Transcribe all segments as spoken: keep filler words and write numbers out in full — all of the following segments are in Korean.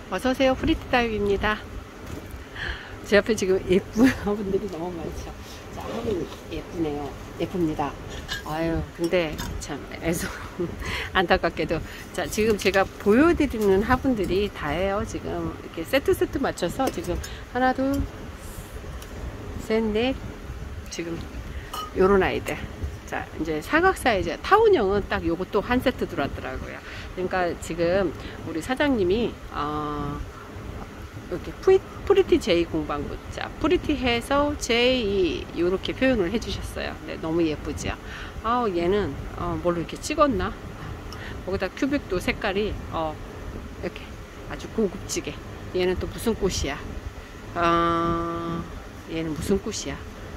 어서오세요. 프리티다육입니다. 제 앞에 지금 예쁜 화분들이 너무 많죠. 자, 화분 예쁘네요. 예쁩니다. 아유, 근데 참 애써 안타깝게도 자, 지금 제가 보여드리는 화분들이 다예요. 지금 이렇게 세트 세트 맞춰서 지금 하나, 둘, 셋, 넷, 지금 요런 아이들. 자, 이제 사각 사이즈 타운형은 딱 요것도 한 세트 들어왔더라고요. 그러니까 지금 우리 사장님이 어, 이렇게 프리, 프리티 제이 공방부, 자, 프리티 해서 제이 이렇게 표현을 해주셨어요. 네, 너무 예쁘죠. 아, 얘는 어, 뭘로 이렇게 찍었나? 거기다 큐빅도 색깔이 어, 이렇게 아주 고급지게. 얘는 또 무슨 꽃이야? 어, 얘는 무슨 꽃이야?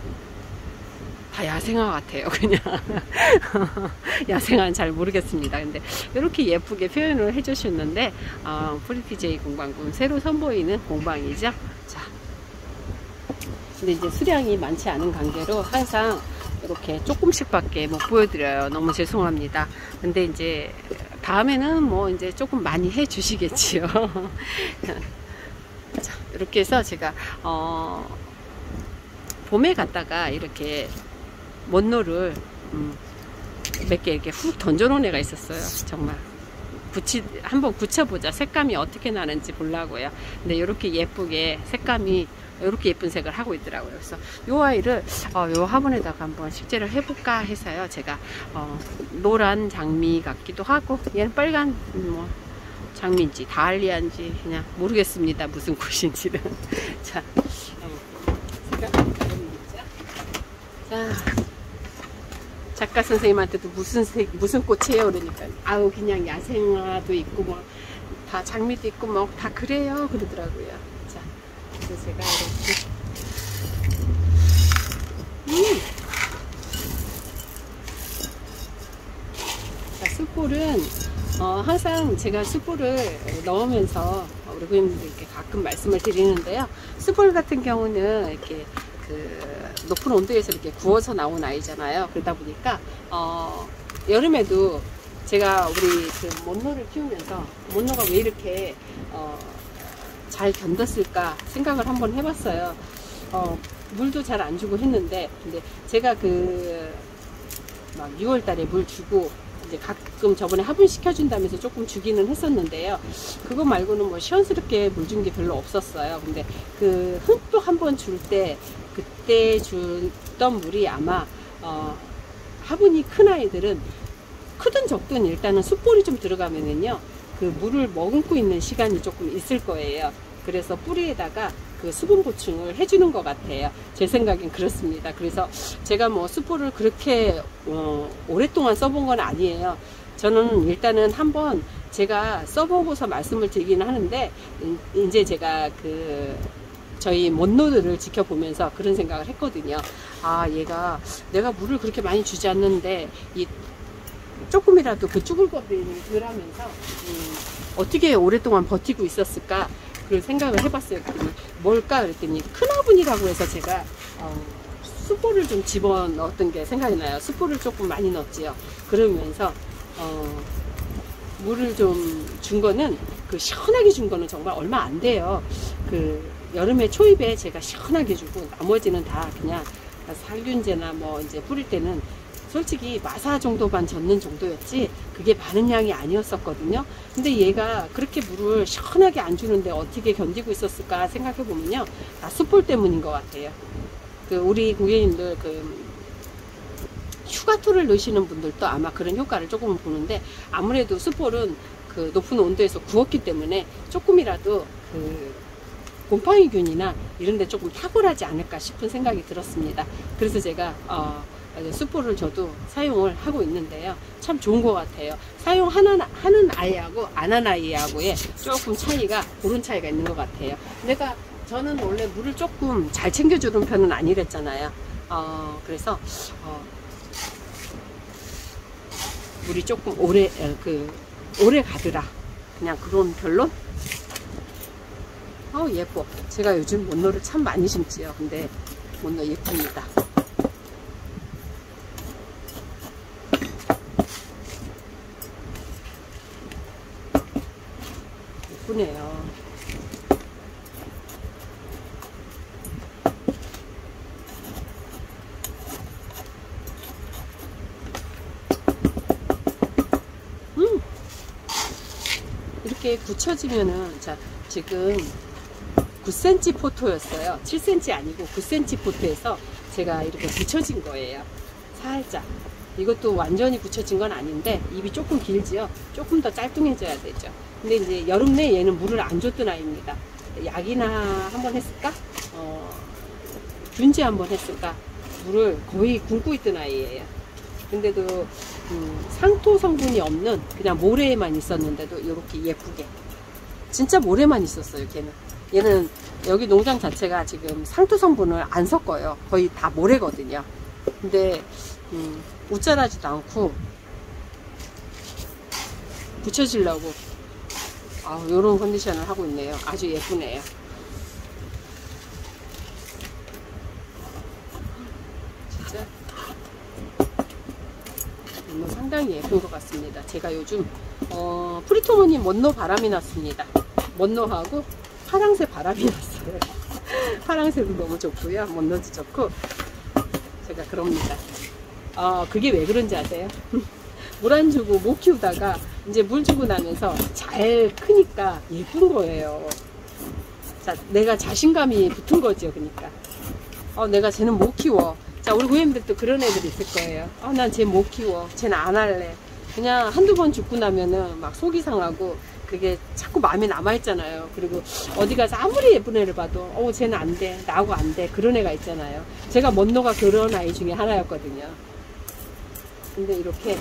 다 야생화 같아요. 그냥 야생화는 잘 모르겠습니다. 근데 이렇게 예쁘게 표현을 해주셨는데 어, 프리티제이 공방군 새로 선보이는 공방이죠. 자, 근데 이제 수량이 많지 않은 관계로 항상 이렇게 조금씩 밖에 못 보여드려요. 너무 죄송합니다. 근데 이제 다음에는 뭐 이제 조금 많이 해 주시겠지요. 자, 이렇게 해서 제가 어, 봄에 갔다가 이렇게 못노를 음, 몇 개 이렇게 훅 던져 놓은 애가 있었어요. 정말 붙이 한번 굳혀보자, 색감이 어떻게 나는지 보려고요. 근데 이렇게 예쁘게 색감이 이렇게 예쁜 색을 하고 있더라고요. 그래서 요 아이를 어, 요 화분에다가 한번 식재를 해볼까 해서요. 제가 어, 노란 장미 같기도 하고, 얘는 빨간 뭐 장미인지 다알리아인지 그냥 모르겠습니다. 무슨 꽃인지는. 자, 자, 작가 선생님한테도 무슨 색, 무슨 꽃이에요? 그러니까, 아우, 그냥 야생화도 있고, 뭐, 다 장미도 있고, 뭐, 다 그래요. 그러더라고요. 자, 그래서 제가 이렇게. 음! 자, 숯불은, 어, 항상 제가 숯불을 넣으면서 우리 고객님들께 가끔 말씀을 드리는데요. 숯불 같은 경우는 이렇게 그 높은 온도에서 이렇게 구워서 나온 아이잖아요. 그러다 보니까 어, 여름에도 제가 우리 그 못노를 키우면서 못노가 왜 이렇게 어, 잘 견뎠을까 생각을 한번 해봤어요. 어, 물도 잘 안 주고 했는데, 근데 제가 그 막 유월 달에 물 주고 이제 가끔 저번에 화분 시켜준다면서 조금 주기는 했었는데요. 그거 말고는 뭐 시원스럽게 물 준 게 별로 없었어요. 근데 그 흠뻑 한번 줄 때 그때 줬던 물이 아마 어, 화분이 큰 아이들은 크든 적든 일단은 숯불이 좀 들어가면은요, 그 물을 머금고 있는 시간이 조금 있을 거예요. 그래서 뿌리에다가 그 수분 보충을 해주는 것 같아요. 제 생각엔 그렇습니다. 그래서 제가 뭐 숯불을 그렇게 어, 오랫동안 써본 건 아니에요. 저는 일단은 한번 제가 써보고서 말씀을 드리긴 하는데, 이제 제가 그 저희 못노들을 지켜보면서 그런 생각을 했거든요. 아, 얘가 내가 물을 그렇게 많이 주지 않는데 이 조금이라도 그 쭈글거림을 덜 하면서 음, 어떻게 오랫동안 버티고 있었을까, 그런 생각을 해봤어요. 그랬더니 뭘까 그랬더니 큰 화분이라고 해서 제가 어, 숯불을 좀 집어넣었던 게 생각이 나요. 숯불을 조금 많이 넣었지요. 그러면서 어, 물을 좀 준 거는, 그 시원하게 준 거는 정말 얼마 안 돼요. 그 여름에 초입에 제가 시원하게 주고, 나머지는 다 그냥 살균제나 뭐 이제 뿌릴 때는 솔직히 마사 정도만 젓는 정도였지 그게 많은 양이 아니었었거든요. 근데 얘가 그렇게 물을 시원하게 안 주는데 어떻게 견디고 있었을까 생각해 보면요, 다 숯불 때문인 것 같아요. 그 우리 고객님들 그 휴가토를 넣으시는 분들도 아마 그런 효과를 조금 보는데, 아무래도 숯불은 그 높은 온도에서 구웠기 때문에 조금이라도 그 곰팡이균이나 이런 데 조금 탁월하지 않을까 싶은 생각이 들었습니다. 그래서 제가 어, 숯불을 저도 사용을 하고 있는데요. 참 좋은 것 같아요. 사용하는 하는 아이하고 안 하는 아이하고의 조금 차이가, 그런 차이가 있는 것 같아요. 내가 저는 원래 물을 조금 잘 챙겨주는 편은 아니랬잖아요. 어, 그래서 어, 물이 조금 오래 그 오래 가더라, 그냥 그런 결론. 어, 예뻐. 제가 요즘 못노를 참 많이 심지요. 근데 못노 예쁩니다. 예쁘네요. 이렇게 굳혀지면은, 자, 지금 구 센티미터 포토였어요. 칠 센티미터 아니고 구 센티미터 포토에서 제가 이렇게 굳혀진 거예요. 살짝. 이것도 완전히 굳혀진 건 아닌데 입이 조금 길지요. 조금 더 짤뚱해져야 되죠. 근데 이제 여름 내 얘는 물을 안 줬던 아이입니다. 약이나 한번 했을까? 어, 균제 한번 했을까? 물을 거의 굶고 있던 아이예요. 근데도 음, 상토 성분이 없는 그냥 모래에만 있었는데도 이렇게 예쁘게, 진짜 모래만 있었어요. 걔는 얘는 여기 농장 자체가 지금 상토 성분을 안 섞어요. 거의 다 모래거든요. 근데 음, 우짜라지도 않고 붙여지려고 아, 요런 컨디션을 하고 있네요. 아주 예쁘네요. 진짜 뭐 상당히 예쁜 것 같습니다. 제가 요즘 어, 프리토모니 먼노 바람이 났습니다. 먼노하고 파랑새 바람이 났어요. 파랑새도 너무 좋고요. 먼노도 좋고 제가 그럽니다. 어, 그게 왜 그런지 아세요? 물 안 주고 못 키우다가 이제 물 주고 나면서 잘 크니까 예쁜 거예요. 자, 내가 자신감이 붙은 거죠. 그러니까 어, 내가 쟤는 못 키워. 자, 우리 고객님들도 그런 애들 있을 거예요. 어, 난 쟤 못 키워. 쟤는 안 할래. 그냥 한두 번 죽고 나면은 막 속이 상하고 그게 자꾸 마음에 남아있잖아요. 그리고 어디 가서 아무리 예쁜 애를 봐도 어, 쟤는 안 돼. 나하고 안 돼. 그런 애가 있잖아요. 제가 먼노가 그런 아이 중에 하나였거든요. 근데 이렇게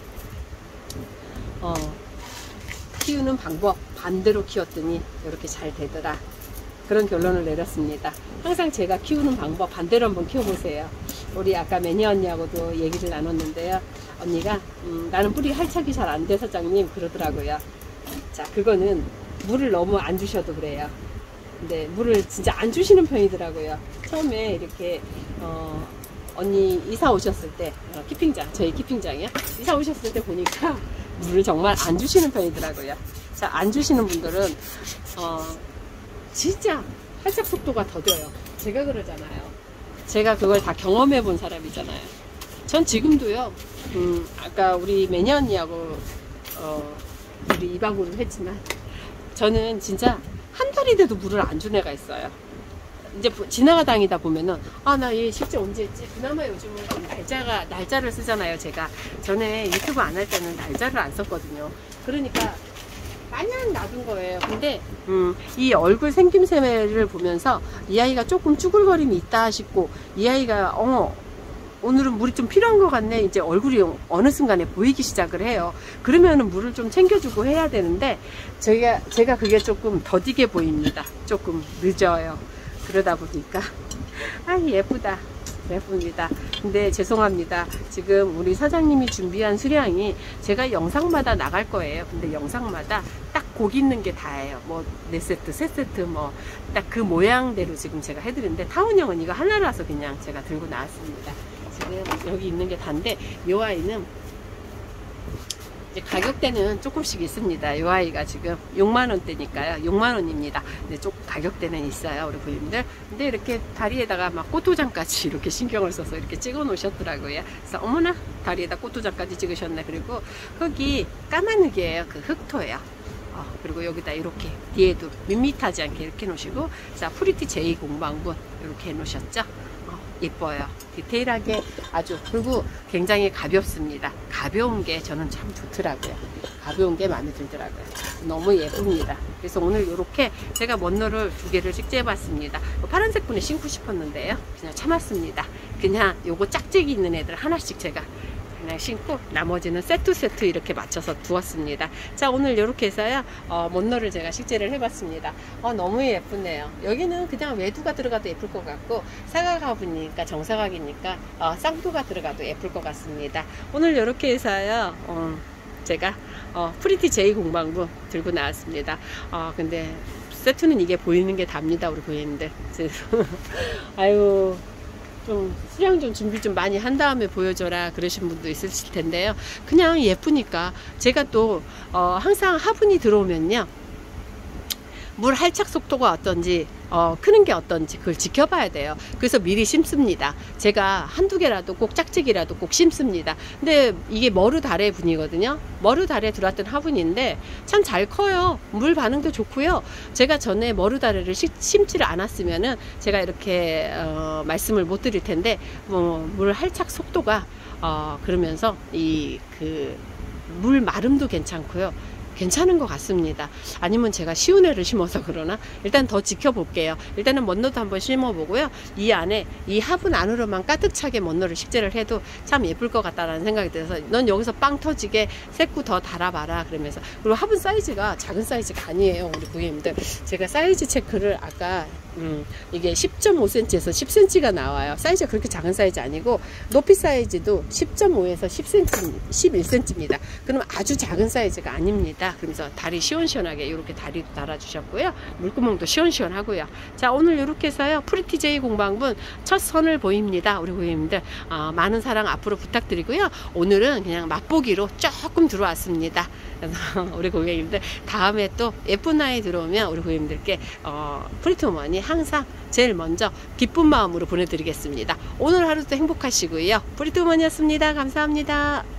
어, 키우는 방법 반대로 키웠더니 이렇게 잘 되더라. 그런 결론을 내렸습니다. 항상 제가 키우는 방법 반대로 한번 키워보세요. 우리 아까 매니 언니하고도 얘기를 나눴는데요. 언니가 음, 나는 뿌리 할착이 잘 안 돼 사장님 그러더라고요. 자, 그거는 물을 너무 안 주셔도 그래요. 근데 물을 진짜 안 주시는 편이더라고요. 처음에 이렇게 어, 언니 이사 오셨을 때 어, 키핑장, 저희 키핑장이요. 이사 오셨을 때 보니까 물을 정말 안 주시는 편이더라고요. 자, 안 주시는 분들은 어, 진짜 활착 속도가 더뎌요. 제가 그러잖아요. 제가 그걸 다 경험해 본 사람이잖아요. 전 지금도요. 음, 아까 우리 매니 언니하고 어, 우리 이방구를 했지만 저는 진짜 한 달이 돼도 물을 안 준 애가 있어요. 이제 지나가다니다 보면은 아, 나 얘 실제 언제 했지? 그나마 요즘은 날짜가 날짜를 쓰잖아요. 제가 전에 유튜브 안 할 때는 날짜를 안 썼거든요. 그러니까 마냥 놔둔 거예요. 근데 음, 이 얼굴 생김새를 보면서 이 아이가 조금 쭈글거림이 있다 싶고 이 아이가 어 오늘은 물이 좀 필요한 것 같네. 이제 얼굴이 어느 순간에 보이기 시작을 해요. 그러면은 물을 좀 챙겨주고 해야 되는데 제가 제가 그게 조금 더디게 보입니다. 조금 늦어요. 그러다 보니까 아, 예쁘다. 예쁩니다. 근데 죄송합니다. 지금 우리 사장님이 준비한 수량이 제가 영상마다 나갈 거예요. 근데 영상마다 딱 고기 있는 게 다예요. 뭐 네 세트, 세 세트 뭐 딱 그 모양대로 지금 제가 해드리는데 타운형은 이거 하나라서 그냥 제가 들고 나왔습니다. 지금 여기 있는 게 다인데 이 아이는 이제 가격대는 조금씩 있습니다. 이 아이가 지금 육만 원대니까요. 육만 원입니다. 근데 조금 가격대는 있어요. 우리 부인들. 근데 이렇게 다리에다가 막 꽃도장까지 이렇게 신경을 써서 이렇게 찍어 놓으셨더라고요. 그래서 어머나 다리에다 꽃도장까지 찍으셨네. 그리고 흙이 까만 흙이에요. 그 흙토예요. 어, 그리고 여기다 이렇게 뒤에도 밋밋하지 않게 이렇게 놓으시고 자 프리티 제이 공방분 이렇게 해 놓으셨죠. 예뻐요. 디테일하게 아주. 그리고 굉장히 가볍습니다. 가벼운 게 저는 참 좋더라고요. 가벼운 게 마음에 들더라고요. 너무 예쁩니다. 그래서 오늘 이렇게 제가 먼노를 두 개를 식재해 봤습니다. 파란색 분에 신고 싶었는데요. 그냥 참았습니다. 그냥 요거 짝짝이 있는 애들 하나씩 제가 그냥 신고 나머지는 세트 세트 이렇게 맞춰서 두었습니다. 자, 오늘 이렇게 해서요 어, 먼노를 제가 식재를 해봤습니다. 어, 너무 예쁘네요. 여기는 그냥 외두가 들어가도 예쁠 것 같고 사각화분이니까 정사각이니까 어, 쌍두가 들어가도 예쁠 것 같습니다. 오늘 이렇게 해서요 어, 제가 어, 프리티 제이 공방부 들고 나왔습니다. 어, 근데 세트는 이게 보이는 게 답니다. 우리 고객님들. 아유, 좀 수량 좀 준비 좀 많이 한 다음에 보여줘라 그러신 분도 있으실 텐데요. 그냥 예쁘니까 제가 또 어, 항상 화분이 들어오면요 물 할착 속도가 어떤지, 어, 크는 게 어떤지 그걸 지켜봐야 돼요. 그래서 미리 심습니다. 제가 한두 개라도 꼭 짝짝이라도 꼭 심습니다. 근데 이게 머루다래 분이거든요. 머루다래 들어왔던 화분인데 참 잘 커요. 물 반응도 좋고요. 제가 전에 머루다래를 심지를 않았으면은 제가 이렇게 어, 말씀을 못 드릴 텐데, 뭐, 물 할착 속도가 어, 그러면서 이 그 물 마름도 괜찮고요. 괜찮은 것 같습니다. 아니면 제가 쉬운 애를 심어서 그러나 일단 더 지켜볼게요. 일단은 먼로도 한번 심어보고요. 이 안에 이 화분 안으로만 가득 차게 먼로를 식재를 해도 참 예쁠 것 같다라는 생각이 들어서, 넌 여기서 빵 터지게 새꾸 더 달아봐라 그러면서. 그리고 화분 사이즈가 작은 사이즈가 아니에요, 우리 고객님들. 제가 사이즈 체크를 아까 음, 이게 십 점 오 센티미터에서 십 센티미터가 나와요. 사이즈가 그렇게 작은 사이즈 아니고 높이 사이즈도 십 점 오에서 십 센티미터, 십일 센티미터입니다. 그럼 아주 작은 사이즈가 아닙니다. 그러면서 다리 시원시원하게 이렇게 다리 달아주셨고요. 물구멍도 시원시원하고요. 자, 오늘 이렇게 해서요, 프리티제이 공방분 첫 선을 보입니다. 우리 고객님들 어, 많은 사랑 앞으로 부탁드리고요. 오늘은 그냥 맛보기로 조금 들어왔습니다. 그래서 우리 고객님들 다음에 또 예쁜 아이 들어오면 우리 고객님들께 어, 프리티우먼이 항상 제일 먼저 기쁜 마음으로 보내드리겠습니다. 오늘 하루도 행복하시고요. 프리티우먼이었습니다. 감사합니다.